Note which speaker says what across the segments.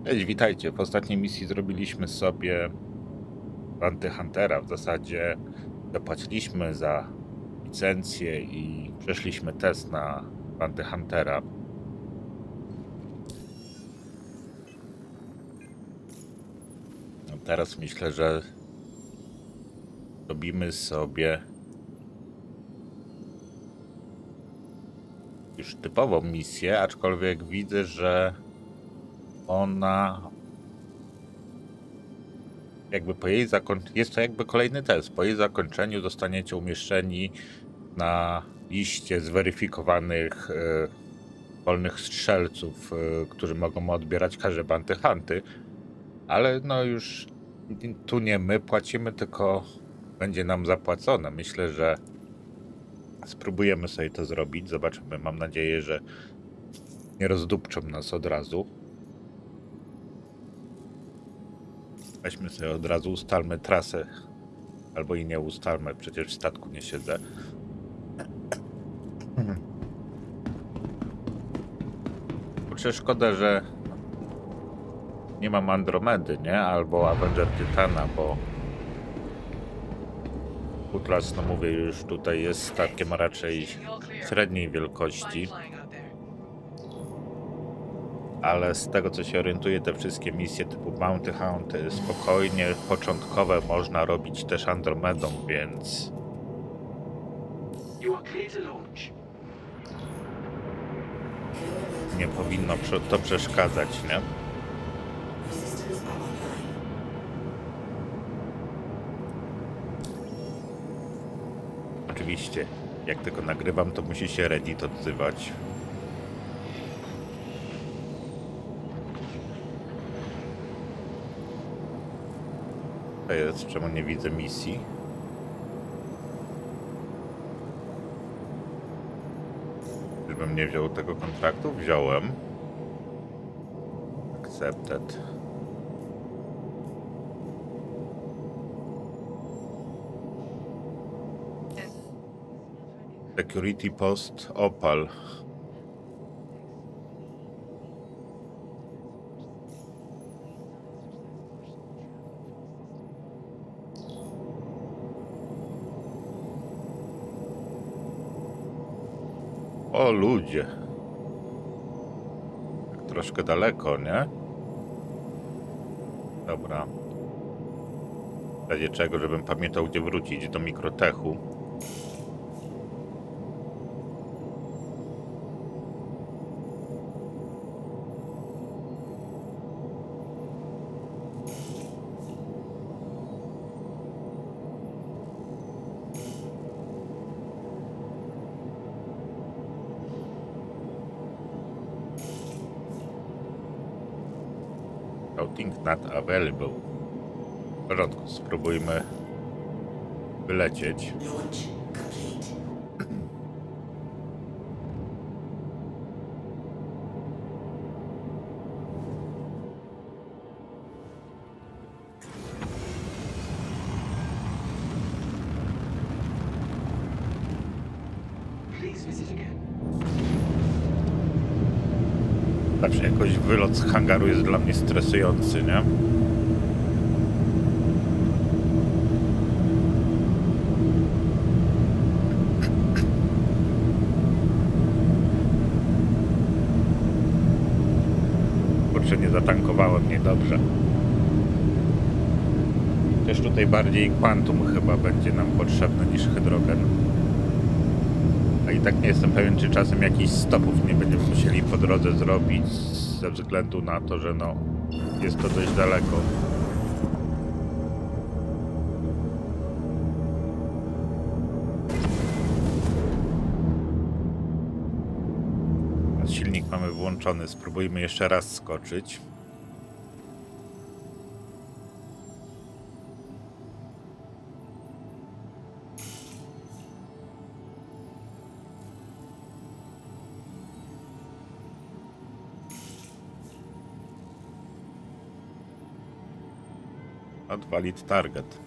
Speaker 1: Cześć, witajcie. W ostatniej misji zrobiliśmy sobie Bounty Huntera. W zasadzie zapłaciliśmy za licencję i przeszliśmy test na Bounty Huntera. No teraz myślę, że robimy sobie już typową misję, aczkolwiek widzę, że ona jakby po jej zakończeniu, jest to jakby kolejny test. Po jej zakończeniu zostaniecie umieszczeni na liście zweryfikowanych wolnych strzelców, którzy mogą odbierać każde bounty hunty, ale no już tu nie my płacimy, tylko będzie nam zapłacone. Myślę, że spróbujemy sobie to zrobić, zobaczymy. Mam nadzieję, że nie rozdupczą nas od razu. Weźmy sobie od razu, ustalmy trasę, albo i nie ustalmy, przecież w statku nie siedzę. Kurczę, szkoda, że nie mam Andromedy, nie? Albo Avenger Tytana, bo Kutlas, no mówię, już tutaj jest statkiem raczej średniej wielkości. Ale z tego, co się orientuję, te wszystkie misje typu Bounty Hunt spokojnie, początkowe można robić też Andromedą, więc nie powinno to przeszkadzać, nie? Oczywiście, jak tylko nagrywam, to musi się Reddit odzywać. To jest, czemu nie widzę misji. Żebym nie wziął tego kontraktu? Wziąłem. Accepted. Security Post Opal. O ludzie. Tak troszkę daleko, nie? Dobra. W razie czego, żebym pamiętał, gdzie wrócić do mikrotechu. Routing not available. W porządku, spróbujmy wylecieć. Zawsze jakoś wylot z hangaru jest dla mnie stresujący, nie? Kurczę, nie zatankowałem niedobrze. Też tutaj bardziej Quantum chyba będzie nam potrzebne niż hydrogen. A i tak nie jestem pewien, czy czasem jakichś stopów nie będziemy musieli po drodze zrobić, ze względu na to, że no jest to dość daleko. Silnik mamy włączony, spróbujmy jeszcze raz skoczyć. Not valid target.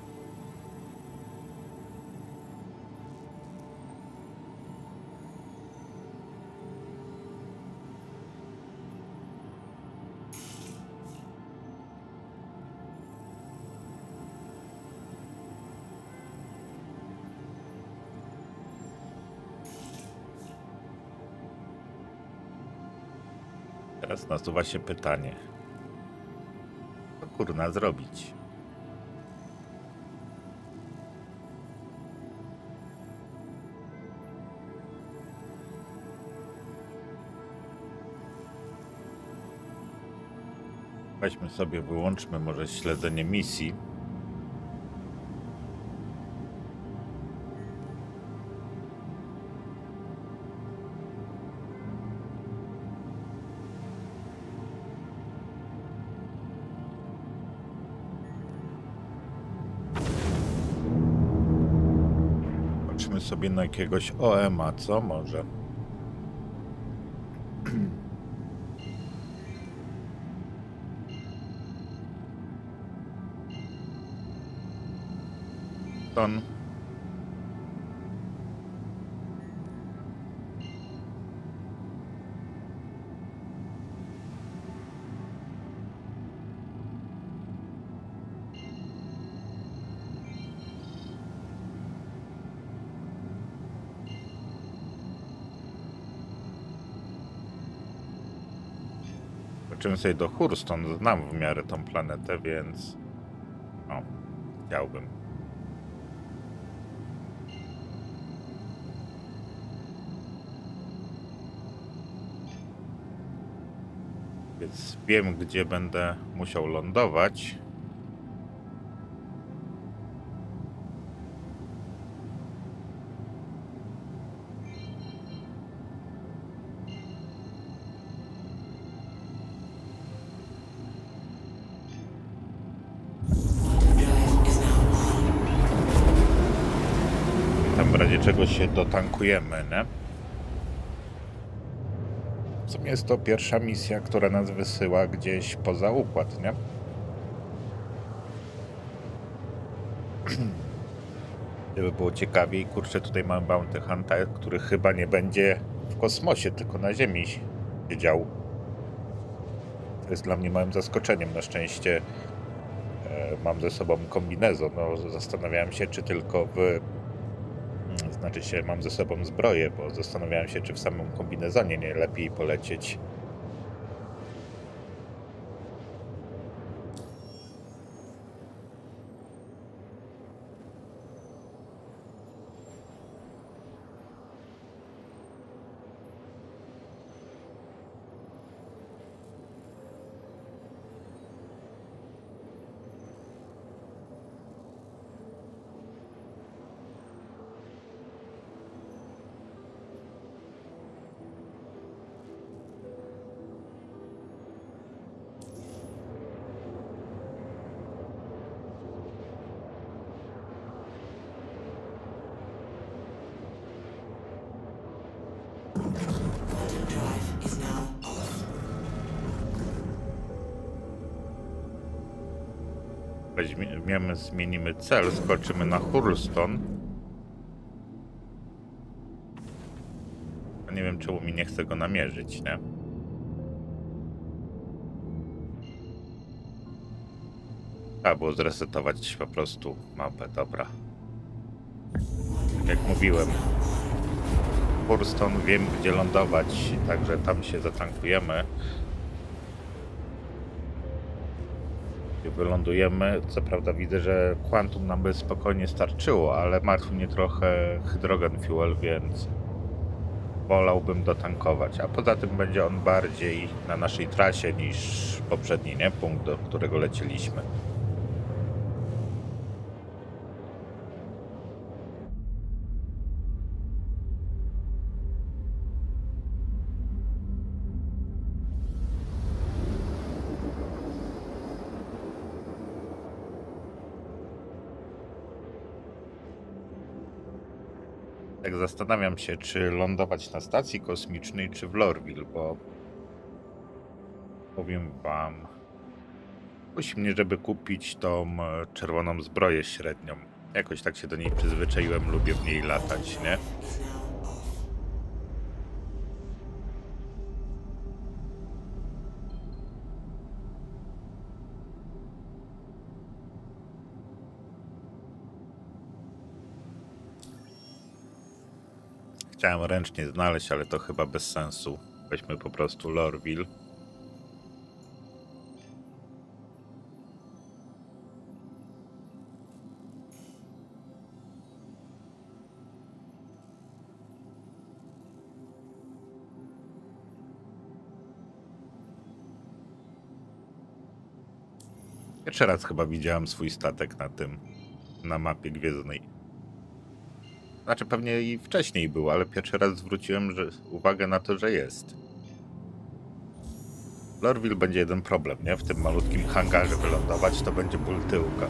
Speaker 1: Teraz nasuwa się pytanie. Co kurna zrobić? Weźmy sobie, wyłączmy może śledzenie misji. Patrzmy sobie na jakiegoś OM-a, co może? Ton. Zobaczymy sobie do Hurston. Znam w miarę tą planetę, więc... O, chciałbym. Więc wiem, gdzie będę musiał lądować. Tam w razie czego się dotankujemy, nie? W sumie jest to pierwsza misja, która nas wysyła gdzieś poza układ, nie? Gdyby było ciekawiej, kurczę, tutaj mamy Bounty Hunter, który chyba nie będzie w kosmosie, tylko na Ziemi siedział. To jest dla mnie małym zaskoczeniem. Na szczęście mam ze sobą kombinezon. No, zastanawiałem się, czy tylko Znaczy się, mam ze sobą zbroję, bo zastanawiałem się, czy w samym kombinezonie nie lepiej polecieć. Zmienimy cel, skoczymy na Hurston. Nie wiem, czemu mi nie chce go namierzyć, nie? Trzeba było zresetować po prostu mapę, dobra. Jak mówiłem, Hurston, wiem, gdzie lądować, także tam się zatankujemy. Wylądujemy. Co prawda widzę, że Quantum nam by spokojnie starczyło, ale martwi mnie trochę Hydrogen Fuel, więc wolałbym dotankować. A poza tym będzie on bardziej na naszej trasie niż poprzedni, nie? Punkt, do którego lecieliśmy. Tak zastanawiam się, czy lądować na stacji kosmicznej, czy w Lorville, bo powiem wam, kusi mnie, żeby kupić tą czerwoną zbroję średnią. Jakoś tak się do niej przyzwyczaiłem, lubię w niej latać, nie? Chciałem ręcznie znaleźć, ale to chyba bez sensu. Weźmy po prostu Lorville. Pierwszy raz chyba widziałem swój statek na mapie gwiezdnej. Znaczy pewnie i wcześniej był, ale pierwszy raz zwróciłem uwagę na to, że jest. W Lorville będzie jeden problem, nie? W tym malutkim hangarze wylądować to będzie ból tyłka.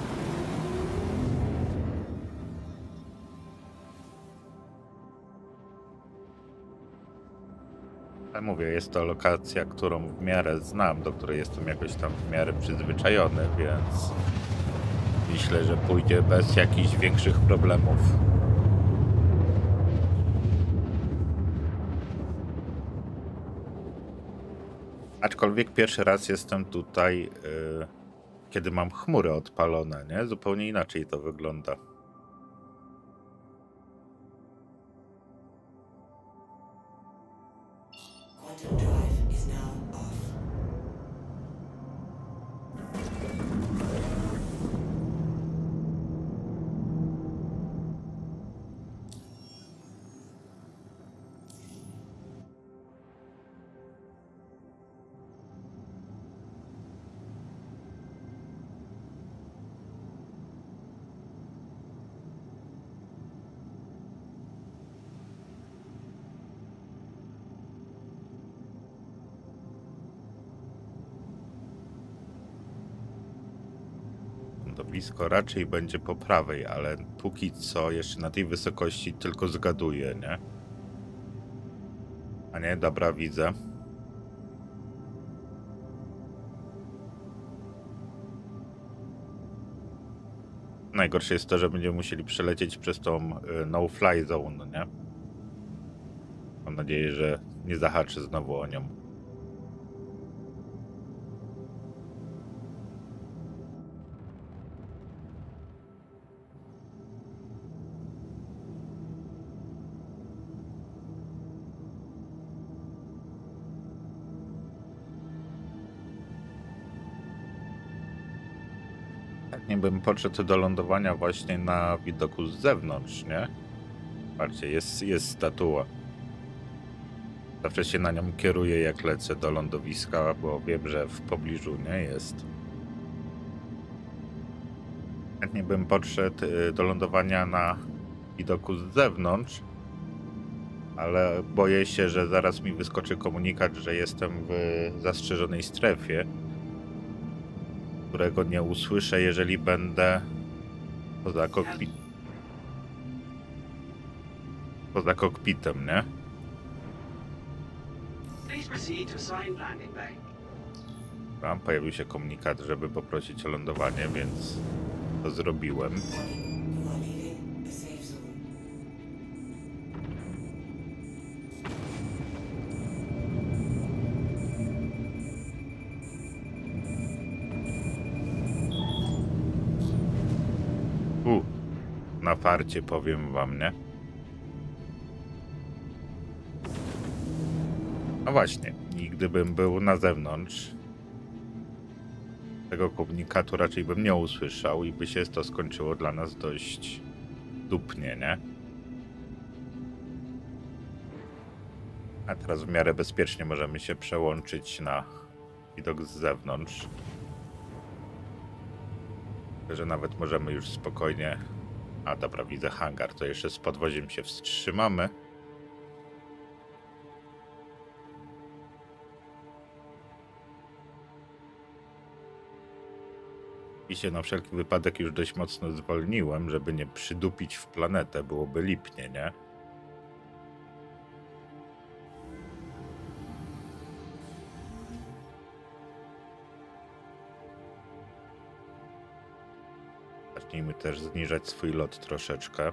Speaker 1: Ale mówię, jest to lokacja, którą w miarę znam, do której jestem jakoś tam w miarę przyzwyczajony, więc myślę, że pójdzie bez jakichś większych problemów. Aczkolwiek pierwszy raz jestem tutaj, kiedy mam chmury odpalone, nie? Zupełnie inaczej to wygląda.
Speaker 2: Quantum drive is now off.
Speaker 1: Lądowisko raczej będzie po prawej, ale póki co jeszcze na tej wysokości tylko zgaduję, nie? A nie, dobra, widzę. Najgorsze jest to, że będziemy musieli przelecieć przez tą no-fly zone, nie? Mam nadzieję, że nie zahaczy znowu o nią. Chętnie bym podszedł do lądowania właśnie na widoku z zewnątrz, nie? Patrzcie, jest statua. Zawsze się na nią kieruję, jak lecę do lądowiska, bo wiem, że w pobliżu nie jest. Chętnie bym podszedł do lądowania na widoku z zewnątrz, ale boję się, że zaraz mi wyskoczy komunikat, że jestem w zastrzeżonej strefie, którego nie usłyszę, jeżeli będę poza kokpitem, nie? Tam pojawił się komunikat, żeby poprosić o lądowanie, więc to zrobiłem.
Speaker 2: You are leaving the safe zone.
Speaker 1: Na farcie, powiem wam, nie? No właśnie, i gdybym był na zewnątrz, tego komunikatu raczej bym nie usłyszał i by się to skończyło dla nas dość dupnie, nie? A teraz w miarę bezpiecznie możemy się przełączyć na widok z zewnątrz. Że nawet możemy już spokojnie... A dobra, widzę hangar, to jeszcze z podwoziem się wstrzymamy. I się na wszelki wypadek już dość mocno zwolniłem, żeby nie przydupić w planetę, byłoby lipnie, nie? Zacznijmy też zniżać swój lot troszeczkę.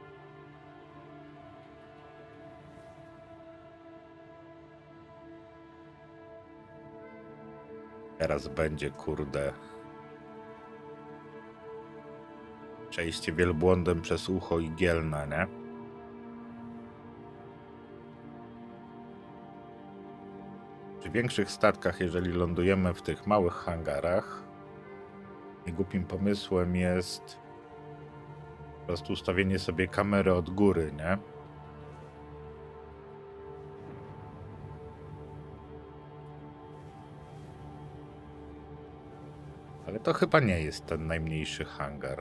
Speaker 1: Teraz będzie, kurde, przejście wielbłądem przez ucho igielne, nie? Przy większych statkach, jeżeli lądujemy w tych małych hangarach, głupim pomysłem jest po prostu ustawienie sobie kamery od góry, nie? Ale to chyba nie jest ten najmniejszy hangar.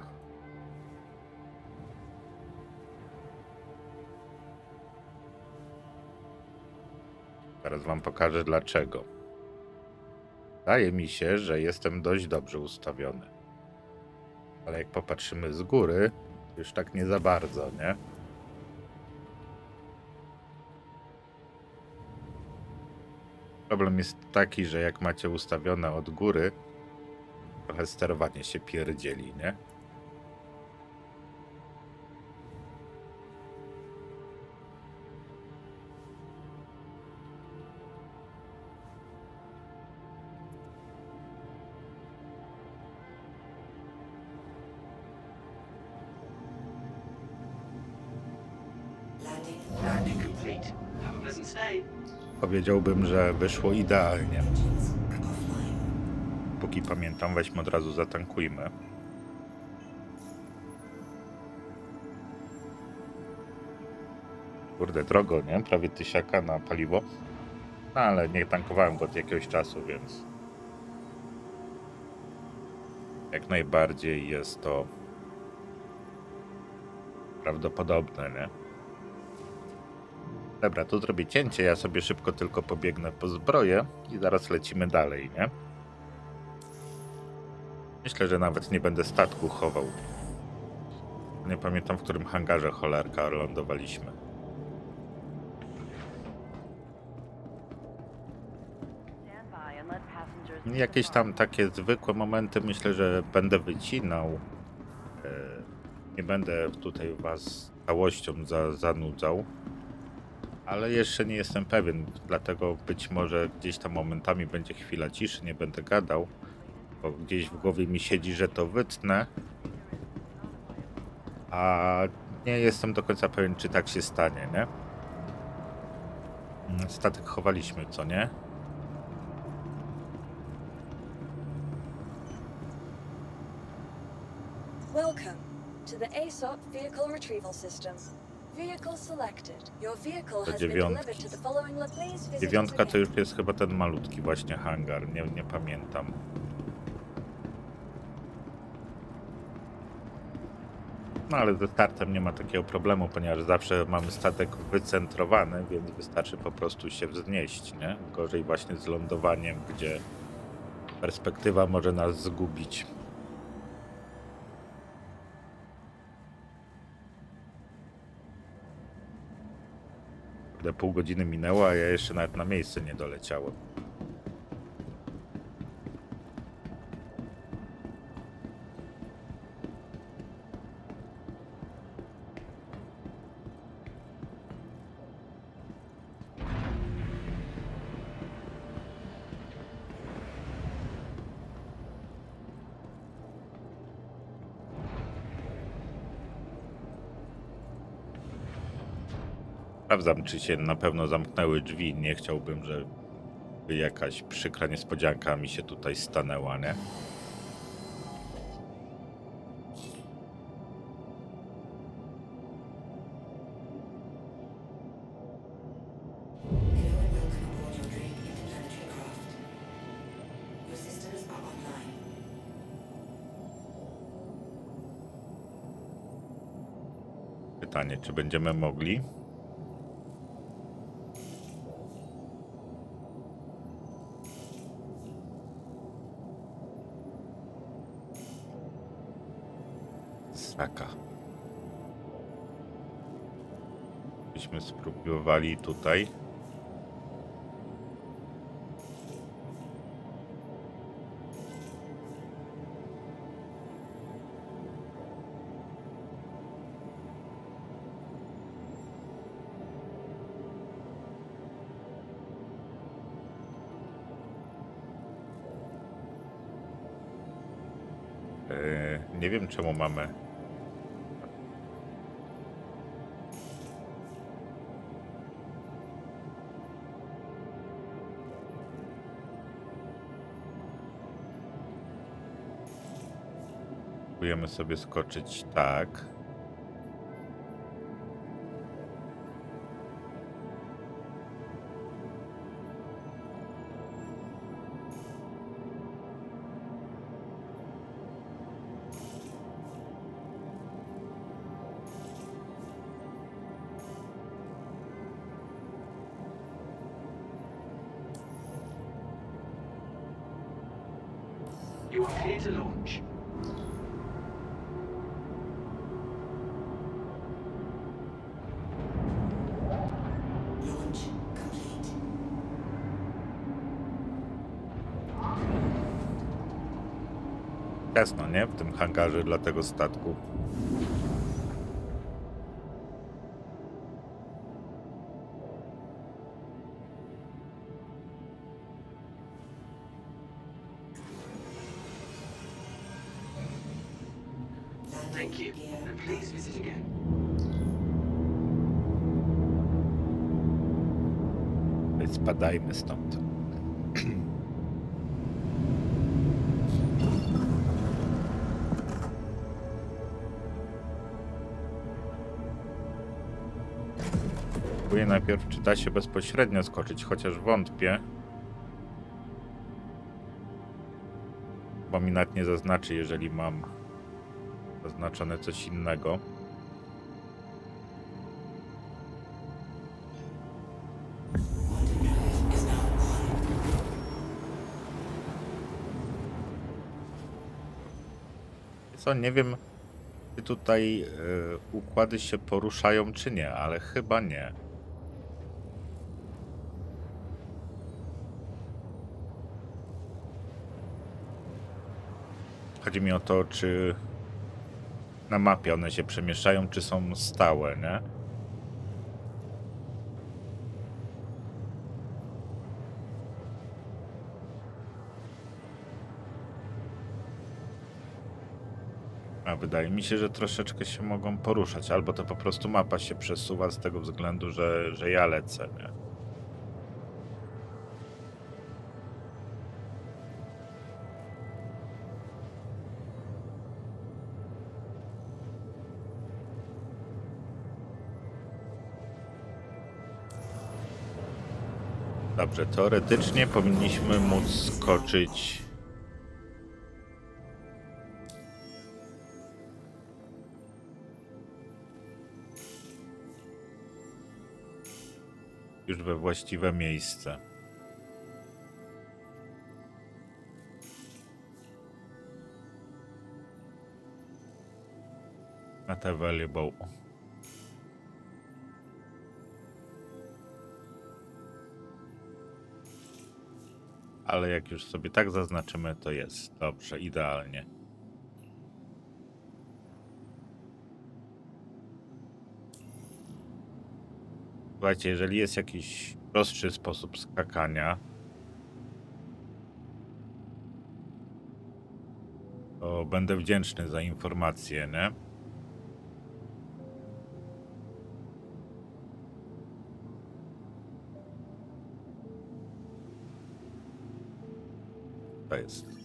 Speaker 1: Teraz wam pokażę dlaczego. Wydaje mi się, że jestem dość dobrze ustawiony. Ale jak popatrzymy z góry, już tak nie za bardzo, nie? Problem jest taki, że jak macie ustawione od góry, trochę sterowanie się pierdzieli, nie?
Speaker 2: Landing complete. Have a pleasant stay.
Speaker 1: Powiedziałbym, że wyszło idealnie.
Speaker 2: Engines offline.
Speaker 1: Póki pamiętam, weźmy od razu zatankujmy. Kurde, drogo, nie? Prawie 1000 na paliwo. No, ale nie tankowałem go od jakiegoś czasu, więc jak najbardziej jest to prawdopodobne, nie? Dobra, tu zrobię cięcie, ja sobie szybko tylko pobiegnę po zbroję i zaraz lecimy dalej, nie? Myślę, że nawet nie będę statku chował. Nie pamiętam, w którym hangarze cholerka lądowaliśmy. Jakieś tam takie zwykłe momenty myślę, że będę wycinał. Nie będę tutaj was całością zanudzał. Ale jeszcze nie jestem pewien, dlatego być może gdzieś tam momentami będzie chwila ciszy, nie będę gadał. Bo gdzieś w głowie mi siedzi, że to wytnę. A nie jestem do końca pewien, czy tak się stanie, nie? Statek chowaliśmy, co nie?
Speaker 3: Welcome to the ASOP Vehicle Retrieval System. Vehicle selected. Your vehicle has been delivered to the following La Please visitors
Speaker 1: Dziewiątka to
Speaker 3: again.
Speaker 1: już jest chyba ten malutki właśnie hangar, nie pamiętam. No ale ze startem nie ma takiego problemu, ponieważ zawsze mamy statek wycentrowany, więc wystarczy po prostu się wznieść, nie? Gorzej właśnie z lądowaniem, gdzie perspektywa może nas zgubić. Pół godziny minęło, a ja jeszcze nawet na miejsce nie doleciałem. Sprawdzam, czy się na pewno zamknęły drzwi. Nie chciałbym, żeby jakaś przykra niespodzianka mi się tutaj stanęła, nie?
Speaker 2: Hello and welcome aboard your Drake interplanetary craft. Your systems are online.
Speaker 1: Pytanie, czy będziemy mogli? Sraka. Byśmy spróbowali tutaj. Nie wiem, czemu mamy. Próbujemy sobie skoczyć tak.
Speaker 4: You are clear to launch.
Speaker 2: Launch complete.
Speaker 1: Jasno, nie? W tym hangarze dla tego statku.
Speaker 4: Thank you. And please visit again.
Speaker 1: Spadajmy stąd. Próbuję najpierw, czy da się bezpośrednio skoczyć, chociaż wątpię. Bo mi nawet nie zaznaczy, jeżeli mam zaznaczone coś innego. Co, nie wiem, czy tutaj układy się poruszają, czy nie, ale chyba nie. Chodzi mi o to, czy na mapie one się przemieszczają, czy są stałe, nie? A wydaje mi się, że troszeczkę się mogą poruszać, albo to po prostu mapa się przesuwa z tego względu, że ja lecę, nie? Dobrze, teoretycznie powinniśmy móc skoczyć już we właściwe miejsce. Not available. Ale jak już sobie tak zaznaczymy, to jest dobrze, idealnie. Słuchajcie, jeżeli jest jakiś prostszy sposób skakania, to będę wdzięczny za informację, nie? To jest.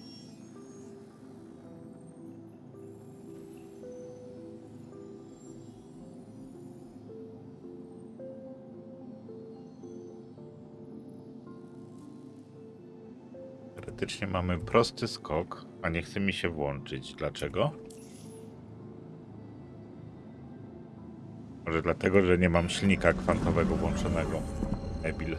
Speaker 1: Teoretycznie mamy prosty skok, a nie chce mi się włączyć. Dlaczego? Może dlatego, że nie mam silnika kwantowego włączonego. Debil.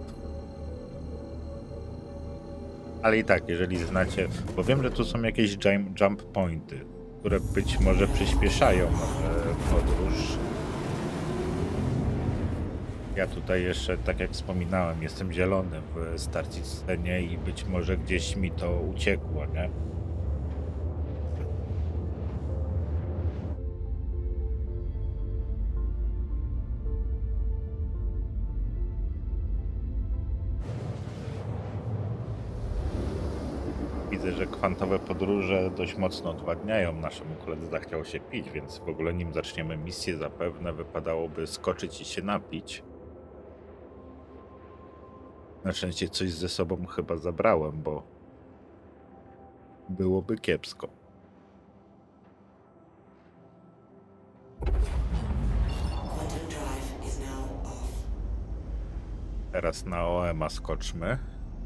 Speaker 1: Ale i tak, jeżeli znacie, bo wiem, że tu są jakieś jump pointy, które być może przyspieszają podróż. Ja tutaj jeszcze, tak jak wspominałem, jestem zielony w starcie scenie i być może gdzieś mi to uciekło, nie? Widzę, że kwantowe podróże dość mocno odwadniają. Naszemu koledze zachciało się pić, więc w ogóle nim zaczniemy misję, zapewne wypadałoby skoczyć i się napić. Na szczęście coś ze sobą chyba zabrałem, bo byłoby kiepsko.
Speaker 2: Quantum drive is now off.
Speaker 1: Teraz na OEM-a skoczmy.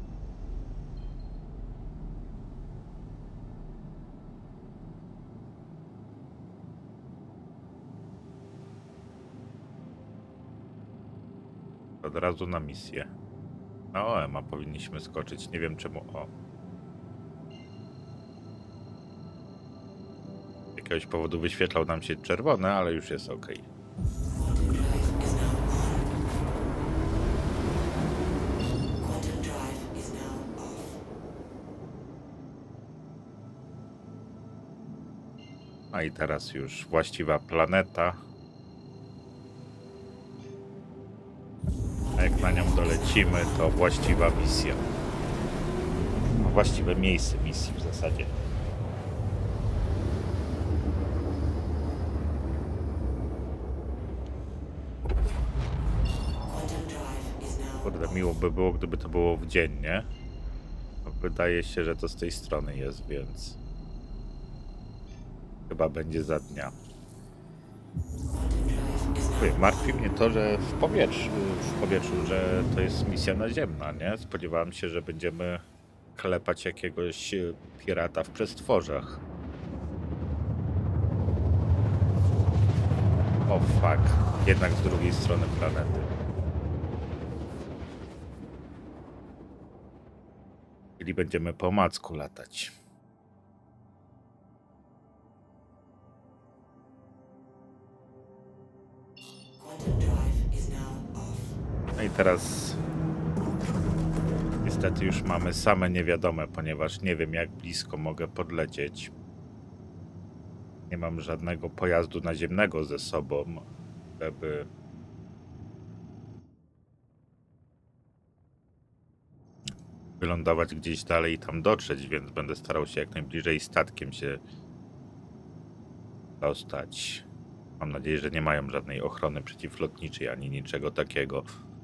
Speaker 1: Od razu na misję. Na OEM-a powinniśmy skoczyć. Nie wiem czemu. O. jakiegoś powodu wyświetlał nam się czerwone, ale już jest ok.
Speaker 2: Quantum drive is now on. Quantum drive is now off.
Speaker 1: A i teraz już właściwa planeta. A jak na nią dolecimy, to właściwa misja. No, właściwe miejsce misji w zasadzie.
Speaker 2: Quantum drive is now
Speaker 1: Kurde, miło by było, gdyby to było w dzień, nie? No, wydaje się, że to z tej strony jest, więc chyba będzie za dnia. Mówię, martwi mnie to, że w powietrzu, że to jest misja naziemna, nie? Spodziewałem się, że będziemy klepać jakiegoś pirata w przestworzach. O fuck, jednak z drugiej strony planety. Czyli będziemy po macku latać.
Speaker 2: Quantum drive is now off.
Speaker 1: No i teraz niestety już mamy same niewiadome, ponieważ nie wiem, jak blisko mogę podlecieć. Nie mam żadnego pojazdu naziemnego ze sobą, żeby wylądować gdzieś dalej i tam dotrzeć, więc będę starał się jak najbliżej statkiem się dostać. Mam nadzieję, że nie mają żadnej ochrony przeciwlotniczej ani niczego takiego.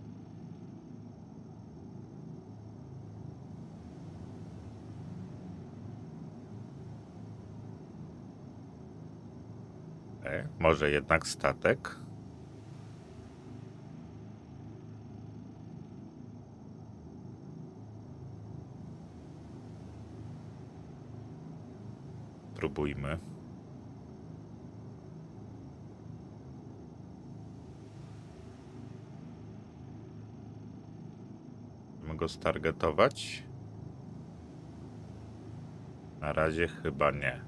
Speaker 1: Może jednak statek? Próbujmy. Możemy go stargetować? Na razie chyba nie.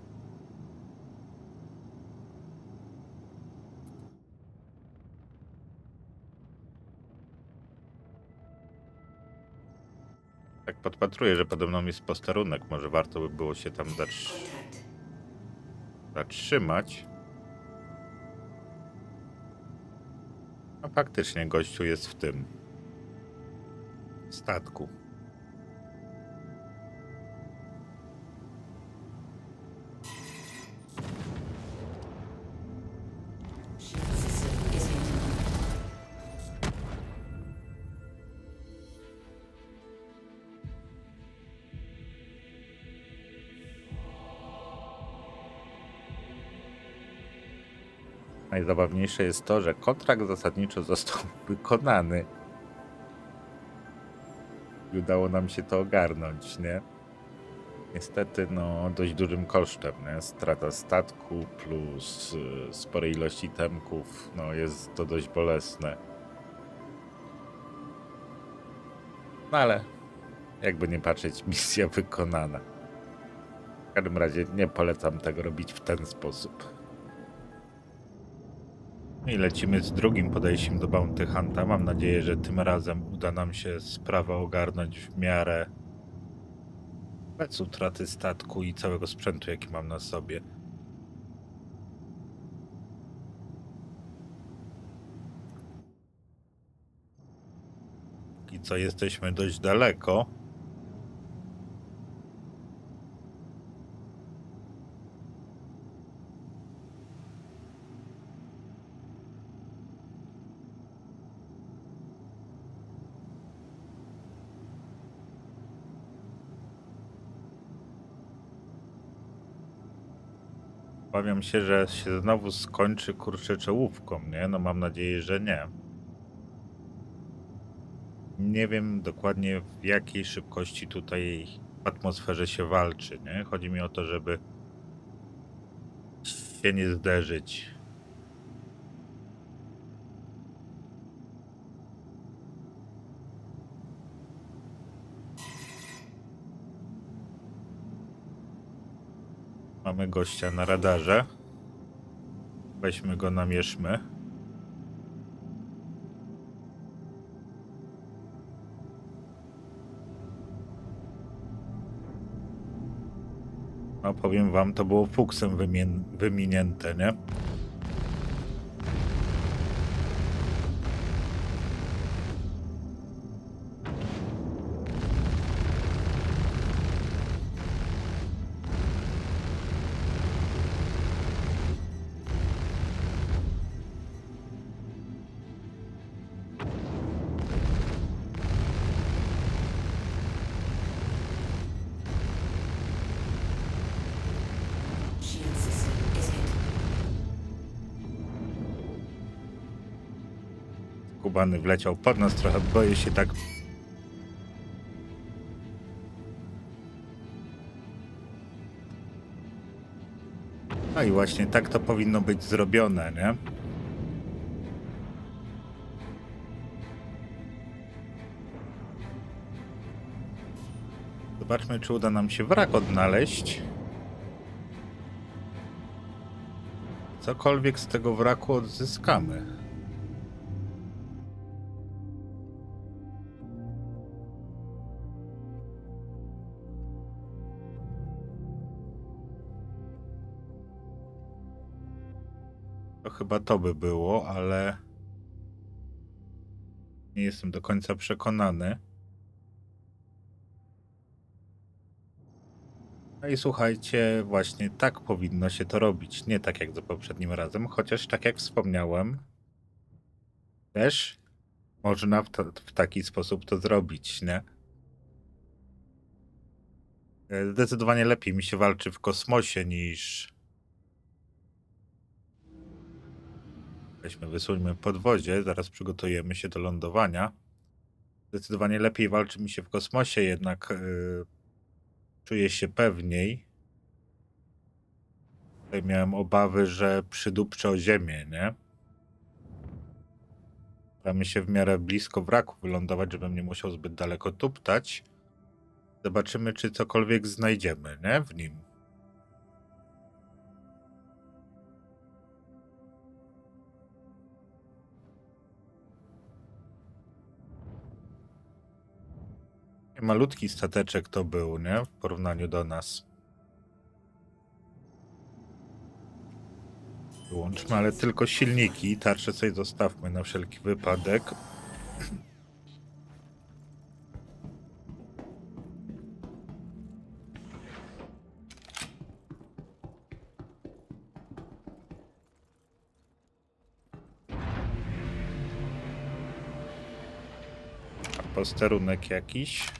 Speaker 1: Tak podpatruję, że pode mną jest posterunek. Może warto by było się tam
Speaker 2: Contact.
Speaker 1: zatrzymać. A faktycznie gościu jest w tym statku.
Speaker 2: Shield system is hit.
Speaker 1: Najzabawniejsze jest to, że kontrakt zasadniczo został wykonany. I udało nam się to ogarnąć, nie? Niestety, no, dość dużym kosztem, nie? Strata statku plus sporej ilości itemków, no, jest to dość bolesne. No ale, jakby nie patrzeć, misja wykonana. W każdym razie nie polecam tego robić w ten sposób. I lecimy z drugim podejściem do Bounty Hunta. Mam nadzieję, że tym razem uda nam się sprawę ogarnąć w miarę bez utraty statku i całego sprzętu, jaki mam na sobie. I co, jesteśmy dość daleko. Obawiam się, że się znowu skończy, kurczę, czołówką, nie? No mam nadzieję, że nie. Nie wiem dokładnie, w jakiej szybkości tutaj w atmosferze się walczy, nie? Chodzi mi o to, żeby się nie zderzyć. Mamy gościa na radarze. Weźmy go, namierzmy. No powiem wam, to było fuksem wyminięte, nie?
Speaker 2: Shield system is hit.
Speaker 1: Kubany wleciał pod nas, trochę boję się tak. No i właśnie tak to powinno być zrobione, nie? Zobaczmy, czy uda nam się wrak odnaleźć. Cokolwiek z tego wraku odzyskamy. To chyba to by było, ale nie jestem do końca przekonany. No i słuchajcie, właśnie tak powinno się to robić. Nie tak jak za poprzednim razem, chociaż tak jak wspomniałem, też można w taki sposób to zrobić, nie? Zdecydowanie lepiej mi się walczy w kosmosie niż... Weźmy, wysuńmy podwozie, zaraz przygotujemy się do lądowania. Zdecydowanie lepiej walczy mi się w kosmosie, jednak czuję się pewniej. Tutaj miałem obawy, że przydupczę o ziemię, nie? Staramy się w miarę blisko wraku wylądować, żebym nie musiał zbyt daleko tuptać. Zobaczymy, czy cokolwiek znajdziemy, nie? W nim. Malutki stateczek to był, nie? W porównaniu do nas. Wyłączmy, ale tylko silniki. Tarczę sobie zostawmy na wszelki wypadek. A posterunek jakiś.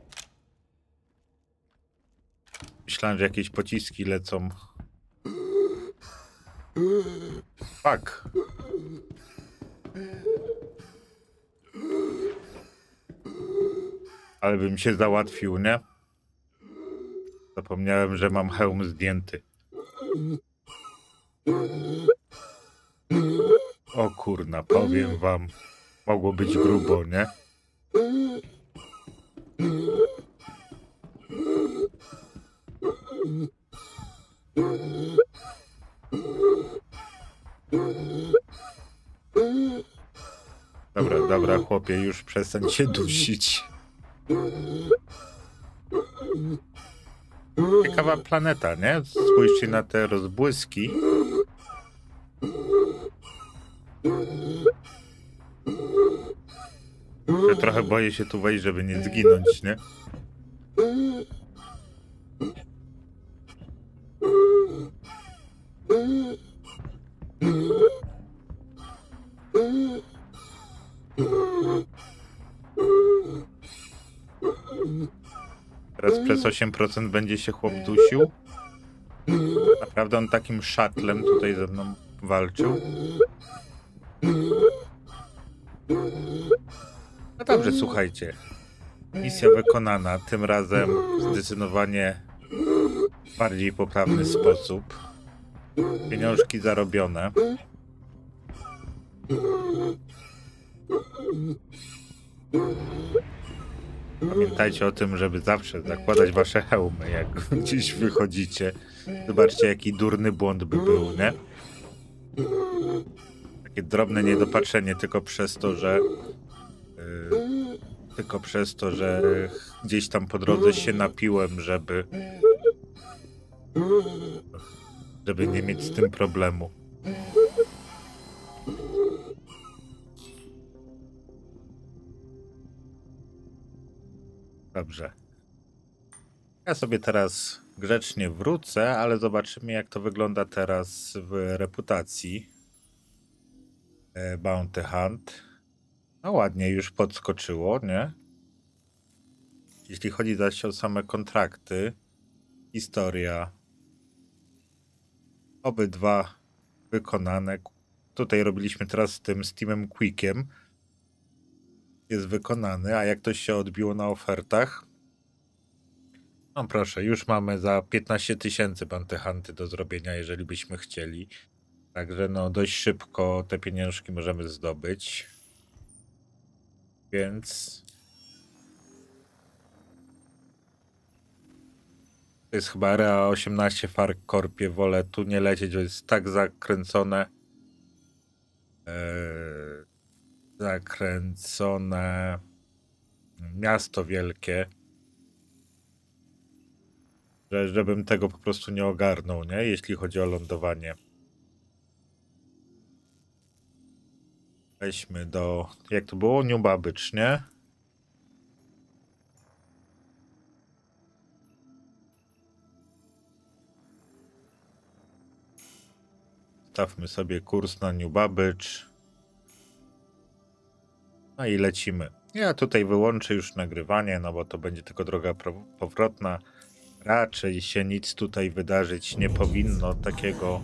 Speaker 1: Myślałem, że jakieś pociski lecą. Fuck. Ale bym się załatwił, nie? Zapomniałem, że mam hełm zdjęty. O kurna, powiem wam. Mogło być grubo, nie? Dobra, dobra, chłopie, już przestań się dusić. Ciekawa planeta, nie? Spójrzcie na te rozbłyski. Ja trochę boję się tu wejść, żeby nie zginąć, nie? Teraz przez 8% będzie się chłop dusił. Naprawdę on takim szatlem tutaj ze mną walczył. No dobrze, słuchajcie. Misja wykonana. Tym razem w zdecydowanie bardziej poprawny sposób. Pieniążki zarobione. Pamiętajcie o tym, żeby zawsze zakładać wasze hełmy, jak gdzieś wychodzicie. Zobaczcie, jaki durny błąd by był, nie? Takie drobne niedopatrzenie tylko przez to, że gdzieś tam po drodze się napiłem, żeby nie mieć z tym problemu. Dobrze. Ja sobie teraz grzecznie wrócę, ale zobaczymy, jak to wygląda teraz w reputacji. Bounty Hunt. No ładnie już podskoczyło, nie? Jeśli chodzi zaś o same kontrakty, historia, obydwa wykonane. Tutaj robiliśmy teraz z tym Steamem Quickiem. Jest wykonany, a jak to się odbiło na ofertach? No proszę, już mamy za 15 000 Bounty Hunty do zrobienia, jeżeli byśmy chcieli. Także no dość szybko te pieniążki możemy zdobyć. Więc to jest chyba Area 18 Far Corpie. Wolę tu nie lecieć, bo jest tak zakręcone. Zakręcone miasto wielkie, żebym tego po prostu nie ogarnął, nie? Jeśli chodzi o lądowanie. Weźmy do... Jak to było? New Babbage, nie? Stawmy sobie kurs na New Babbage. No i lecimy. Ja tutaj wyłączę już nagrywanie, no bo to będzie tylko droga powrotna. Raczej się nic tutaj wydarzyć nie powinno takiego,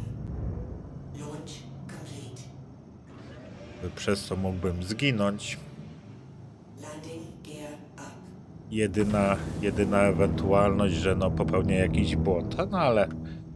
Speaker 1: przez co mógłbym zginąć. Jedyna ewentualność, że no popełnię jakiś błąd, no ale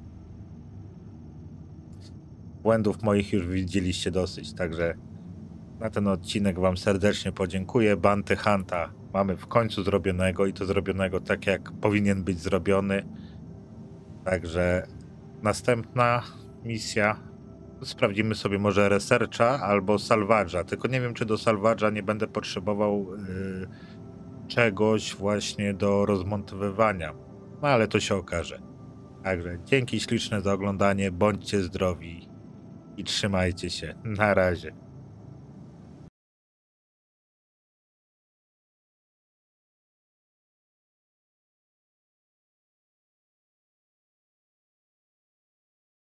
Speaker 1: błędów moich już widzieliście dosyć, także na ten odcinek wam serdecznie podziękuję. Bounty Hunta mamy w końcu zrobionego i to zrobionego tak, jak powinien być zrobiony. Także następna misja, sprawdzimy sobie może Researcha albo Salvage'a, tylko nie wiem, czy do Salvage'a nie będę potrzebował czegoś właśnie do rozmontowywania, no ale to się okaże. Także dzięki śliczne za oglądanie, bądźcie zdrowi i trzymajcie się. Na razie.